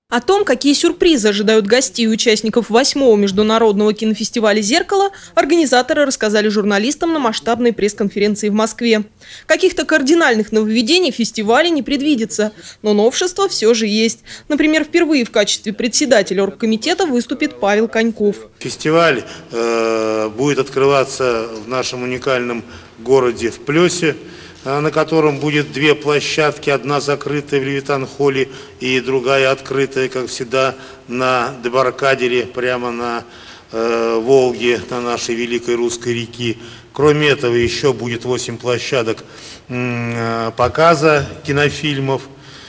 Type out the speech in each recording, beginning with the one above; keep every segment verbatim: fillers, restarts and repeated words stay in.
О том, какие сюрпризы ожидают гостей и участников восьмого международного кинофестиваля «Зеркало», организаторы рассказали журналистам на масштабной пресс-конференции в Москве. Каких-то кардинальных нововведений в фестивале не предвидится, но новшества все же есть. Например, впервые в качестве председателя оргкомитета выступит Павел Коньков. Фестиваль э, будет открываться в нашем уникальном городе в Плёсе, на котором будет две площадки, одна закрытая в Левитан-холле и другая открытая, как всегда, на Дебаркадере, прямо на э, Волге, на нашей великой русской реке. Кроме этого, еще будет восемь площадок э, показа кинофильмов.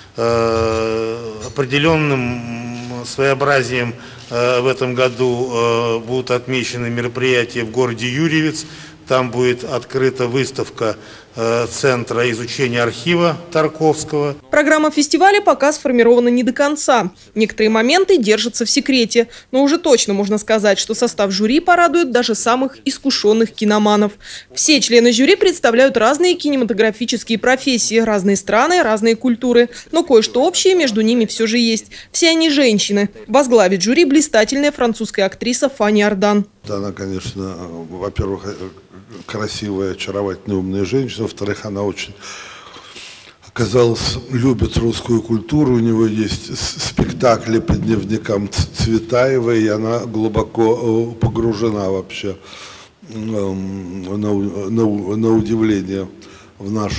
Э, определенным своеобразием э, в этом году э, будут отмечены мероприятия в городе Юрьевец. Там будет открыта выставка э, Центра изучения архива Тарковского. Программа фестиваля пока сформирована не до конца. Некоторые моменты держатся в секрете. Но уже точно можно сказать, что состав жюри порадует даже самых искушенных киноманов. Все члены жюри представляют разные кинематографические профессии, разные страны, разные культуры. Но кое-что общее между ними все же есть. Все они женщины. Возглавит жюри блистательная французская актриса Фанни Ардан. Она, конечно, во-первых, красивая, очаровательная, умная женщина. Во-вторых, она очень, оказалось, любит русскую культуру. У него есть спектакли по дневникам Цветаевой, и она глубоко погружена вообще на, на, на удивление в наш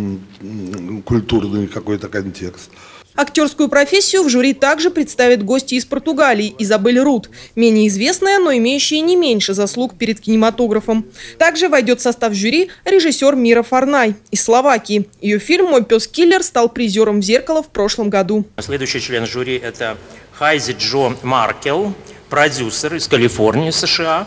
культурный какой-то контекст. Актерскую профессию в жюри также представят гости из Португалии Изабель Рут, менее известная, но имеющая не меньше заслуг перед кинематографом. Также войдет в состав жюри режиссер Мира Фарнай из Словакии. Ее фильм «Мой пес Киллер» стал призером в «Зеркало» в прошлом году. Следующий член жюри – это Хайзи Джо Маркел, продюсер из Калифорнии, США.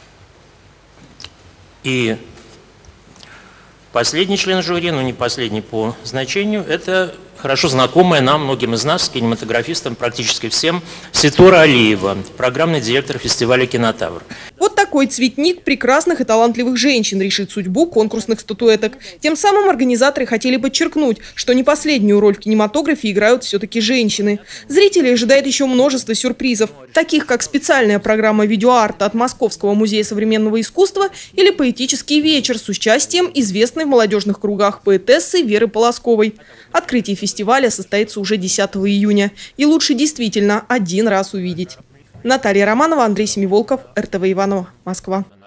И последний член жюри, но не последний по значению, это хорошо знакомая нам, многим из нас, кинематографистам, практически всем, Ситора Алиева, программный директор фестиваля «Кинотавр». Вот такой цветник прекрасных и талантливых женщин решит судьбу конкурсных статуэток. Тем самым организаторы хотели подчеркнуть, что не последнюю роль в кинематографе играют все-таки женщины. Зрители ожидают еще множество сюрпризов, таких как специальная программа видеоарта от Московского музея современного искусства или поэтический вечер с участием известной в молодежных кругах поэтессы Веры Полосковой. Открытие фестиваля состоится уже десятого июня. И лучше действительно один раз увидеть. Наталья Романова, Андрей Семиволков, эр тэ вэ Иваново, Москва.